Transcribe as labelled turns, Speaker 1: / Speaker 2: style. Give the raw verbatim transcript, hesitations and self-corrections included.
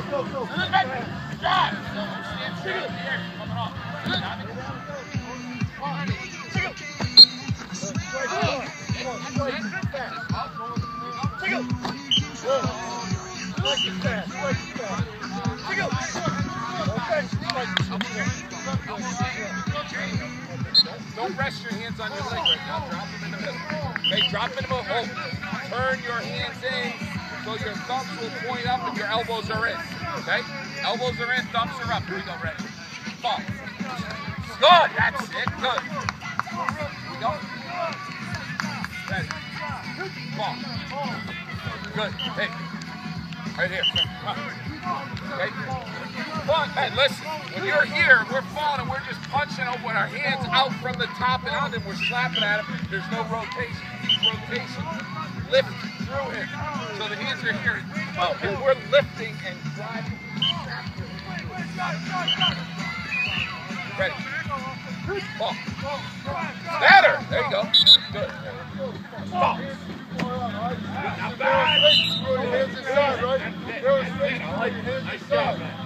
Speaker 1: Don't rest your hands on your leg right now. Drop them in the middle. Okay, drop in the middle. Hold. Turn your hands in so your thumbs will point up and your elbows are in. Okay? Elbows are in, thumbs are up. Here we go, ready? Fall. Good. That's it. Good. Here we go. Ready. Fall. Good. Hey. Right here. Come on. Okay? But, hey, listen, when you're here, we're falling and we're just punching over with our hands out from the top and out and we're slapping at him. There's no rotation. Rotation. Lift through him. So the hands are here. Oh, and we're lifting and driving. Ready. Ball. Better. There you go. Good. Ball. Not bad. Hands inside, right? Hands inside.